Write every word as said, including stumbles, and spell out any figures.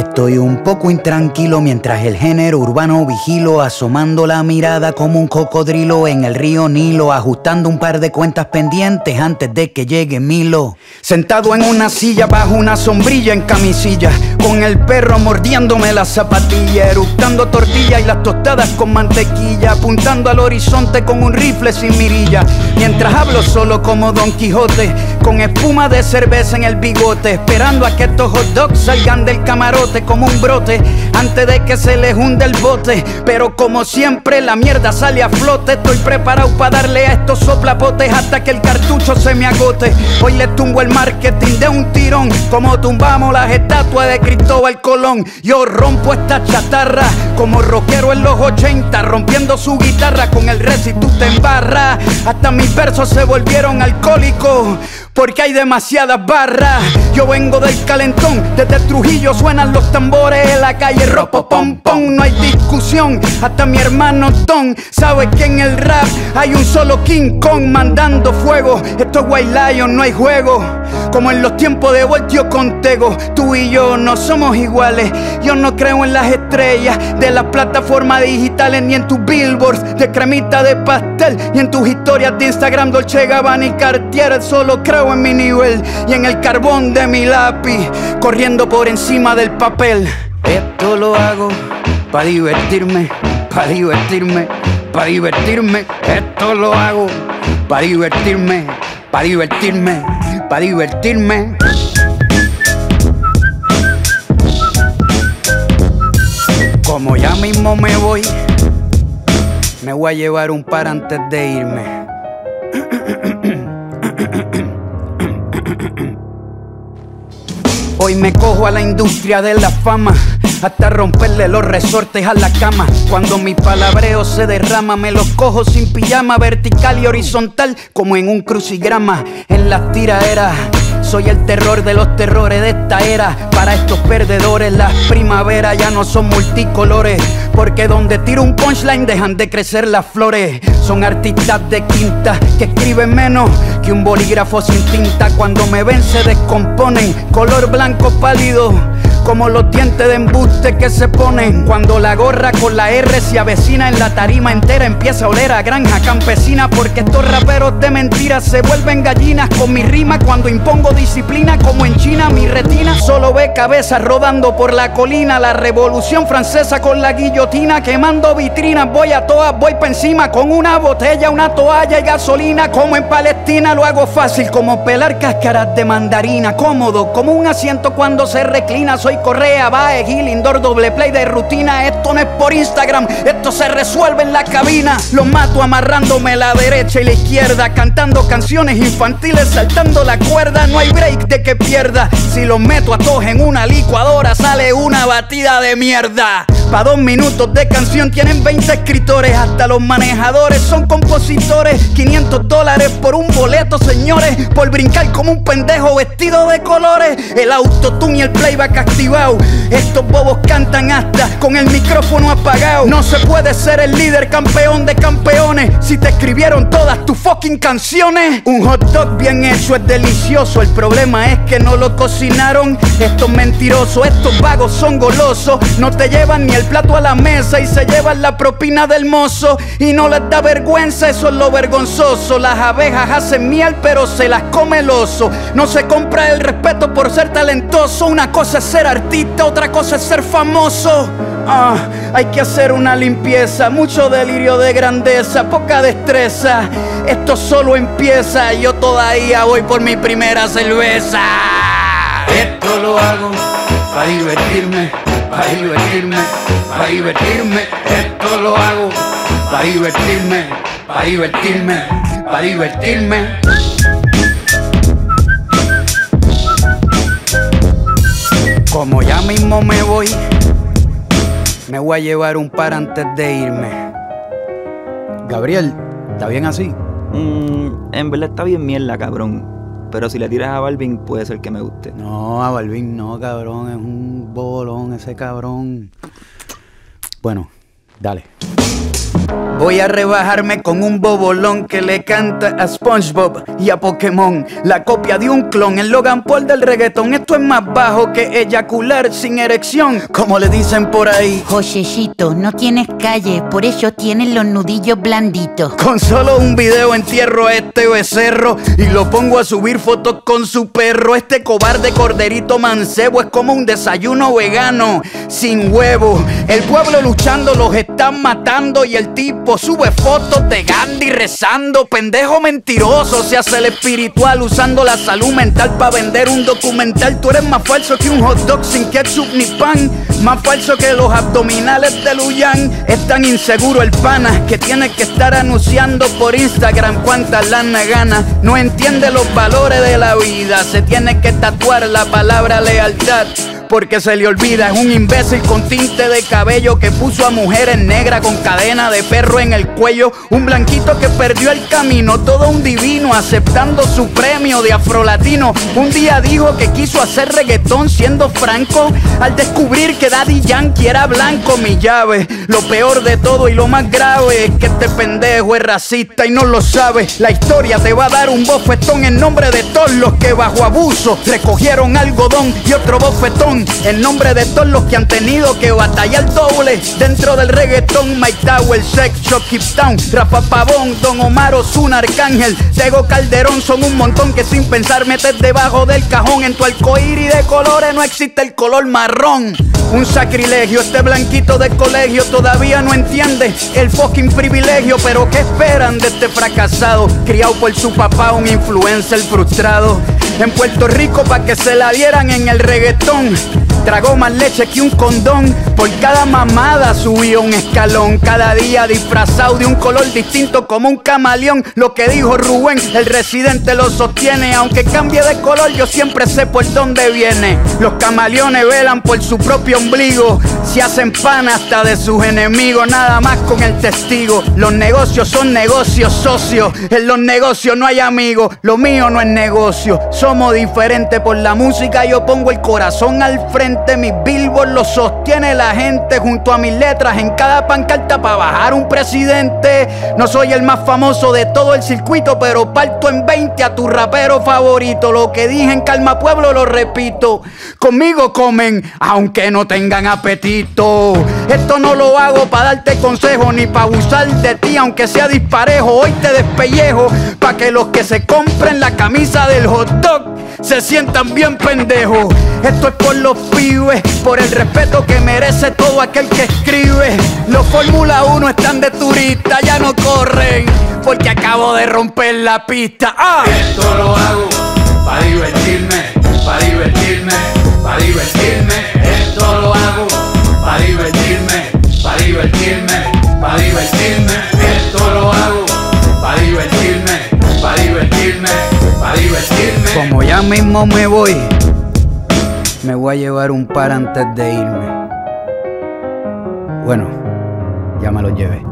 Estoy un poco intranquilo mientras el género urbano vigilo, asomando la mirada como un cocodrilo en el río Nilo, ajustando un par de cuentas pendientes antes de que llegue Milo. Sentado en una silla bajo una sombrilla en camisilla, con el perro mordiéndome la zapatilla, eructando tortilla y las tostadas con mantequilla, apuntando al horizonte con un rifle sin mirilla, mientras hablo solo como Don Quijote, con espuma de cerveza en el bigote, esperando a que estos hot dogs salgan del camarote como un brote, antes de que se les hunde el bote. Pero como siempre la mierda sale a flote, estoy preparado para darle a estos soplapotes hasta que el cartucho se me agote. Hoy les tumbo el marketing de un tirón, como tumbamos las estatuas de Cristóbal Colón. Yo rompo esta chatarra como rockero en los ochenta, rompiendo su guitarra con el res y tú te embarras. Hasta mis versos se volvieron alcohólicos porque hay demasiadas barras. Yo vengo del calentón, desde Trujillo suenan los tambores en la calle ropo pom pom, no hay discusión. Hasta mi hermano Tom sabe que en el rap hay un solo King Kong mandando fuego. Esto es White Lion, no hay juego. Como en los tiempos de Voltio con Tego, tú y yo no somos iguales. Yo no creo en las estrellas de las plataformas digitales, ni en tus billboards de cremita de pastel, ni en tus historias de Instagram Dolce Gabbana y Cartier. Solo creo en mi nivel y en el carbón de mi lápiz, corriendo por encima del papel. Esto lo hago pa' divertirme, pa' divertirme, pa' divertirme. Esto lo hago pa' divertirme, pa' divertirme, pa' divertirme. Como ya mismo me voy, me voy a llevar un par antes de irme. Hoy me cojo a la industria de la fama, hasta romperle los resortes a la cama. Cuando mi palabreo se derrama, me los cojo sin pijama, vertical y horizontal como en un crucigrama. En las tiraderas soy el terror de los terrores de esta era. Para estos perdedores las primaveras ya no son multicolores, porque donde tiro un punchline dejan de crecer las flores. Son artistas de quinta que escriben menos que un bolígrafo sin tinta. Cuando me ven se descomponen, color blanco pálido, como los dientes de embuste que se ponen. Cuando la gorra con la R se avecina en la tarima entera, empieza a oler a granja campesina, porque estos raperos de mentiras se vuelven gallinas con mi rima. Cuando impongo disciplina como en China, mi retina solo ve cabezas rodando por la colina. La revolución francesa con la guillotina, quemando vitrinas. Voy a todas, voy pa' encima con una botella, una toalla y gasolina. Como en Palestina lo hago fácil como pelar cáscaras de mandarina, cómodo como un asiento cuando se reclina. Soy Correa, Bae, Gil, indoor, doble play de rutina. Esto no es por Instagram, esto se resuelve en la cabina. Los mato amarrándome la derecha y la izquierda, cantando canciones infantiles, saltando la cuerda. No hay break de que pierda. Si los meto a todos en una licuadora, sale una batida de mierda. Pa' dos minutos de canción tienen veinte escritores. Hasta los manejadores son compositores. quinientos dólares por un boleto, señores, por brincar como un pendejo vestido de colores. El autotune y el playback activado. Estos bobos cantan hasta con el micrófono apagado. No se puede ser el líder campeón de campeones si te escribieron todas tus fucking canciones. Un hot dog bien hecho es delicioso, el problema es que no lo cocinaron. Estos mentirosos, estos vagos son golosos. No te llevan ni el plato a la mesa y se llevan la propina del mozo. Y no les da vergüenza, eso es lo vergonzoso. Las abejas hacen miel pero se las come el oso. No se compra el respeto por ser talentoso. Una cosa es ser artista, otra cosa es ser famoso. Ah, hay que hacer una limpieza, mucho delirio de grandeza, poca destreza. Esto solo empieza, yo todavía voy por mi primera cerveza. Esto lo hago para divertirme, para divertirme, para divertirme. Esto lo hago para divertirme, para divertirme, para divertirme. Como ya mismo me voy, me voy a llevar un par antes de irme. Gabriel, ¿está bien así? Mm, en verdad está bien mierda, cabrón. Pero si le tiras a Balvin, puede ser que me guste. No, a Balvin no, cabrón. Es un bolón ese cabrón. Bueno, dale. Voy a rebajarme con un bobolón que le canta a SpongeBob y a Pokémon. La copia de un clon, el Logan Paul del reggaetón. Esto es más bajo que eyacular sin erección, como le dicen por ahí. Josecito, no tienes calle, por eso tienes los nudillos blanditos. Con solo un video entierro a este becerro y lo pongo a subir fotos con su perro. Este cobarde corderito mancebo es como un desayuno vegano sin huevo. El pueblo luchando los están matando y el tipo sube fotos de Gandhi rezando. Pendejo mentiroso, se hace el espiritual usando la salud mental para vender un documental. Tú eres más falso que un hot dog sin ketchup ni pan, más falso que los abdominales de Luyan. Es tan inseguro el pana que tiene que estar anunciando por Instagram cuántas lana gana. No entiende los valores de la vida, se tiene que tatuar la palabra lealtad porque se le olvida. Es un imbécil con tinte de cabello que puso a mujeres negras con cadena de perro en el cuello. Un blanquito que perdió el camino, todo un divino aceptando su premio de afrolatino. Un día dijo que quiso hacer reggaetón siendo franco al descubrir que Daddy Yankee era blanco. Mi llave, lo peor de todo y lo más grave es que este pendejo es racista y no lo sabe. La historia te va a dar un bofetón en nombre de todos los que bajo abuso recogieron algodón y otro bofetón en nombre de todos los que han tenido que batallar doble dentro del reggaetón. Mike Tower, Sex Shop, Keep Town, Rafa Pavón, Don Omar, Ozuna, Arcángel, Tego Calderón. Son un montón que sin pensar metes debajo del cajón. En tu arcoíris de colores no existe el color marrón. Un sacrilegio, este blanquito de colegio todavía no entiende el fucking privilegio. Pero ¿qué esperan de este fracasado? Criado por su papá, un influencer frustrado en Puerto Rico pa' que se la dieran en el reggaetón. Tragó más leche que un condón. Por cada mamada subió un escalón. Cada día disfrazado de un color distinto como un camaleón. Lo que dijo Rubén, el residente lo sostiene. Aunque cambie de color yo siempre sé por dónde viene. Los camaleones velan por su propio ombligo. Se hacen pan hasta de sus enemigos. Nada más con el testigo. Los negocios son negocios socios. En los negocios no hay amigos. Lo mío no es negocio. Somos diferentes por la música. Yo pongo el corazón al frente. Mis billboards los sostiene la gente junto a mis letras en cada pancarta para bajar un presidente. No soy el más famoso de todo el circuito, pero parto en veinte a tu rapero favorito. Lo que dije en Calma Pueblo lo repito. Conmigo comen aunque no tengan apetito. Esto no lo hago para darte consejo ni para abusar de ti aunque sea disparejo. Hoy te despellejo para que los que se compren la camisa del hot dog se sientan bien pendejos. Esto es por los pibes, por el respeto que merece todo aquel que escribe. Los Fórmula uno están de turista, ya no corren porque acabo de romper la pista. ¡Ah! Esto lo hago para divertirme, para divertirme, para divertirme. Esto lo hago para divertirme, para divertirme, para divertirme. Esto lo hago para divertirme, para divertirme, para divertirme. Como ya mismo me voy, me voy a llevar un par antes de irme. Bueno, ya me lo llevé.